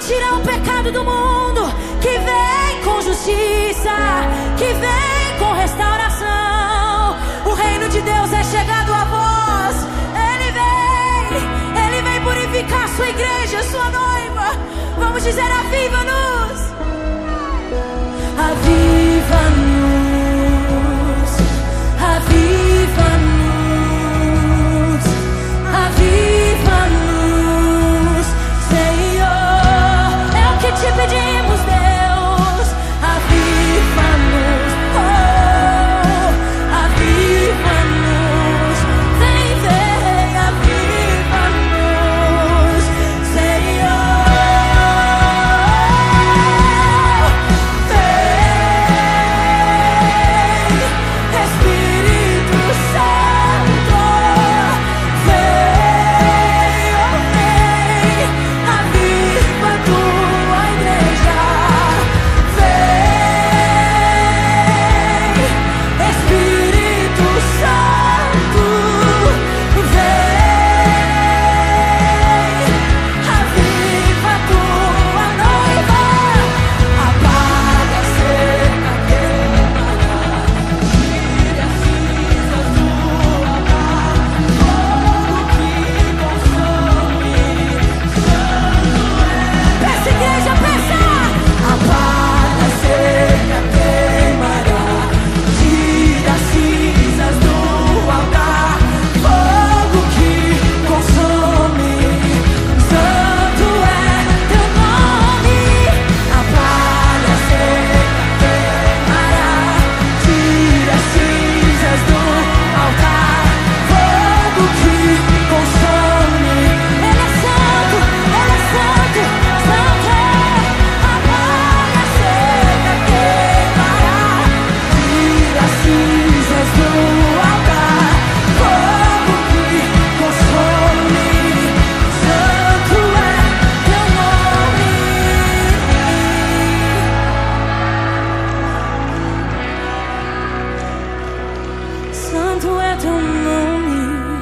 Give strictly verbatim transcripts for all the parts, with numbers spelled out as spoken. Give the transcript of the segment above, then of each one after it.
tira o pecado do mundo, que vem com justiça, que vem com restauração. O reino de Deus é chegado a vós. Ele vem, Ele vem purificar sua igreja, sua noiva. Vamos dizer: aviva-nos, aviva-nos, aviva-nos, aviva-nos, Senhor. É o que te pedimos, Deus. Aviva-nos, oh, aviva-nos. Vem, vem, aviva-nos, Senhor. Vem, Espírito Santo. Vem, oh, vem, aviva a tua igreja. Vem, Espírito Santo. Vem, aviva a tua noiva. Apaga a seca, queima, tire as cinzas do altar. Fogo que consome, santo é. Peça, igreja, peça. Apaga a seca, queimará, tira as cinzas do altar. Fogo que consome, santo é teu nome. Apaga a seca, queimará, tira as cinzas do altar. Fogo que consome. Ele é santo, Ele é santo, santo é. Apaga a seca, queimará, tira as cinzas do altar. Fogo que consome, santo é teu nome. Santo é teu nome.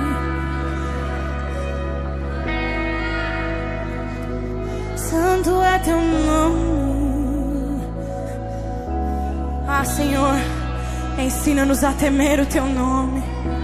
Santo é teu nome. Ah, Senhor, ensina-nos a temer o teu nome.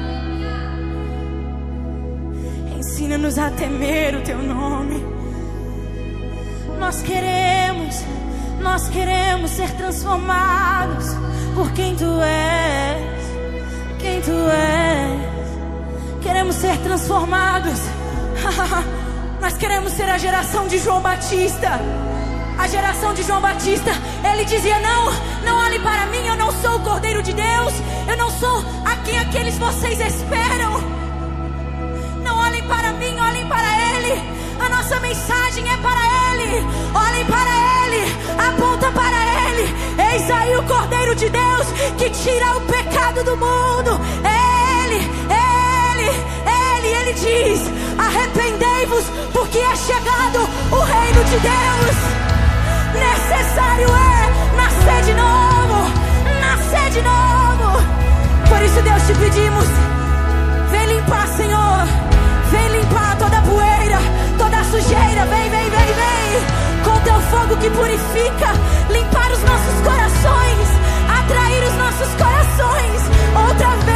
Ensina-nos a temer o teu nome. Nós queremos, nós queremos ser transformados por quem tu és, quem tu és. Queremos ser transformados. Nós queremos ser a geração de João Batista. A geração de João Batista, ele dizia: não, não olhem para mim, eu não sou o Cordeiro de Deus, eu não sou a quem aqueles vocês esperam. Não olhem para mim, olhem para Ele. A nossa mensagem é para Ele. Olhem para Ele, aponta para Ele. Eis aí o Cordeiro de Deus que tira o pecado do mundo. É Ele, é Ele, é Ele. Ele diz: arrependei-vos, porque é chegado o reino de Deus. Necessário é nascer de novo, nascer de novo. Por isso, Deus, te pedimos: vem limpar, Senhor. Vem limpar toda a poeira, toda a sujeira. Vem, vem, vem, vem, com teu fogo que purifica. Limpar os nossos corações, atrair os nossos corações outra vez.